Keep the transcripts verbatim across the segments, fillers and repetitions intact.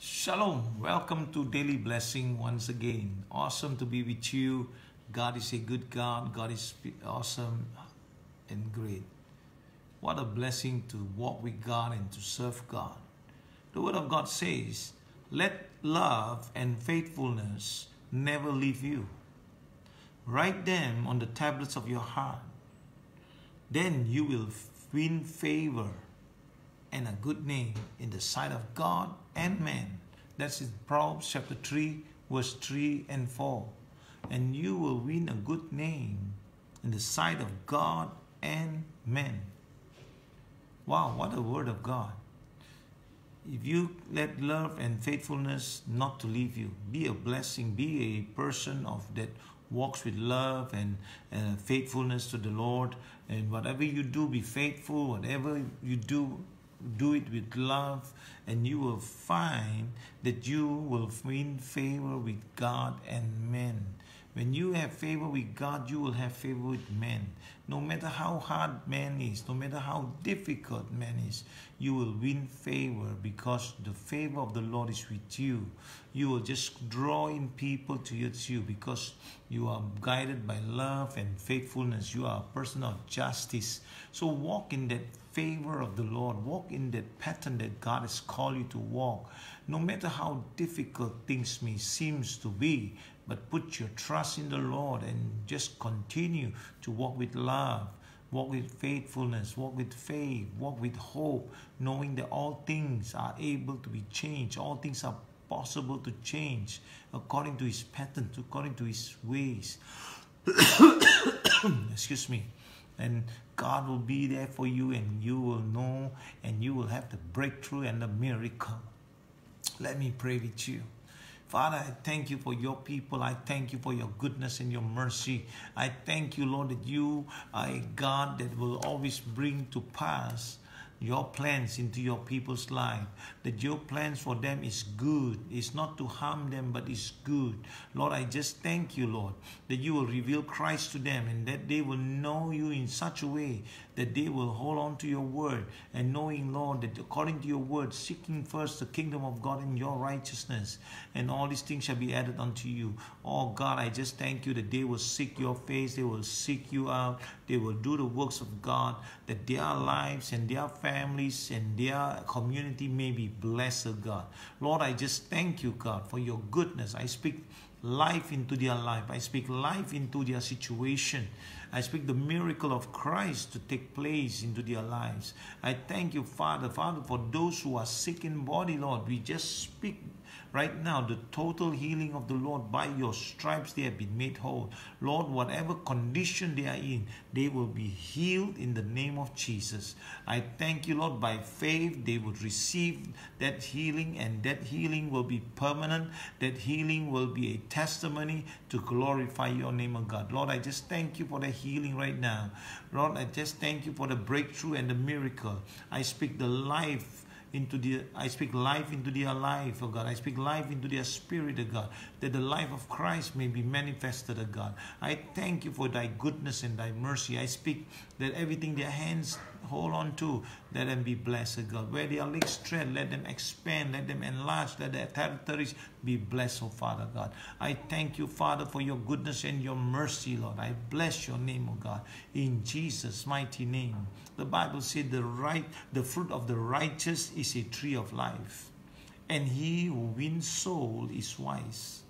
Shalom, welcome to Daily Blessing once again. Awesome to be with you. God is a good God. God is awesome and great. What a blessing to walk with God and to serve God. The Word of God says, let love and faithfulness never leave you. Write them on the tablets of your heart. Then you will win favor and a good name in the sight of God and man. That's in Proverbs chapter three, verse three and four. And you will win a good name in the sight of God and men. Wow, what a word of God. If you let love and faithfulness not to leave you, be a blessing, be a person of that walks with love and, and faithfulness to the Lord. And whatever you do, be faithful. Whatever you do, do it with love, and you will find that you will win favor with God and men. When you have favor with God, you will have favor with men. No matter how hard man is, no matter how difficult man is, you will win favor because the favor of the Lord is with you. You will just draw in people towards you because you are guided by love and faithfulness. You are a person of justice. So walk in that favor of the Lord. Walk in that pattern that God has called you to walk. No matter how difficult things may seem to be, but put your trust in the Lord and just continue to walk with love, walk with faithfulness, walk with faith, walk with hope, knowing that all things are able to be changed. All things are possible to change according to His pattern, according to His ways. Excuse me. And God will be there for you, and you will know, and you will have the breakthrough and the miracle. Let me pray with you. Father, I thank you for your people. I thank you for your goodness and your mercy. I thank you, Lord, that you are a God that will always bring to pass your plans into your people's life, that your plans for them is good. It's not to harm them, but it's good. Lord, I just thank you, Lord, that you will reveal Christ to them and that they will know you in such a way that they will hold on to your word, and knowing, Lord, that according to your word, seeking first the kingdom of God and your righteousness, and all these things shall be added unto you. Oh God, I just thank you that they will seek your face, they will seek you out, they will do the works of God, that their lives and their families and their community may be blessed, oh God. Lord, I just thank you, God, for your goodness. I speak life into their life. I speak life into their situation. I speak the miracle of Christ to take place into their lives. I thank you, Father, Father, for those who are sick in body, Lord. We just speak right now the total healing of the Lord. By your stripes they have been made whole. Lord, whatever condition they are in, they will be healed in the name of Jesus. I thank you, Lord, by faith they would receive that healing, and that healing will be permanent. That healing will be a testimony to glorify your name, O God. Lord, I just thank you for the healing right now. Lord, I just thank you for the breakthrough and the miracle. I speak the life into the I speak life into their life, oh God. I speak life into their spirit, oh God, that the life of Christ may be manifested, oh God. I thank you for thy goodness and thy mercy. I speak that everything their hands hold on to, let them be blessed, oh God. Where their legs tread, let them expand, let them enlarge, let their territories be blessed, oh Father God. I thank you, Father, for your goodness and your mercy, Lord. I bless your name, oh God, in Jesus' mighty name. The Bible said the right, the fruit of the righteous is a tree of life, and he who wins soul is wise.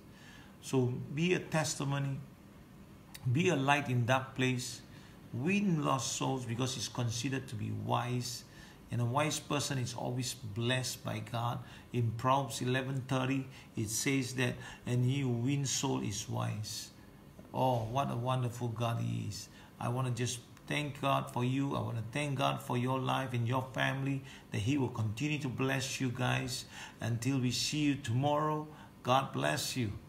So be a testimony, be a light in that place, win lost souls, because it's considered to be wise. And a wise person is always blessed by God. In Proverbs eleven thirty, it says that, and he who wins soul is wise. Oh, what a wonderful God he is. I want to just thank God for you. I want to thank God for your life and your family, that he will continue to bless you guys until we see you tomorrow. God bless you.